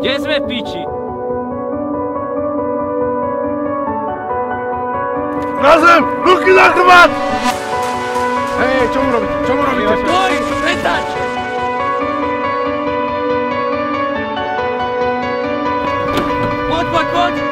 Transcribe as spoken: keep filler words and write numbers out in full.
Kde sme, piči? Na zem! Ruky na chrbát! Hej, čo mu robíte? Čo mu robíte? Stoj! Prestaň! Poď, poď, poď!